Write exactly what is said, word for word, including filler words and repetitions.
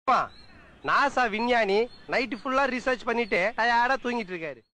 NASA விஞ்ஞானி night ஃபுல்லா research பண்ணிட்டு டயர்டா தூங்கிட்டு இருக்காரு.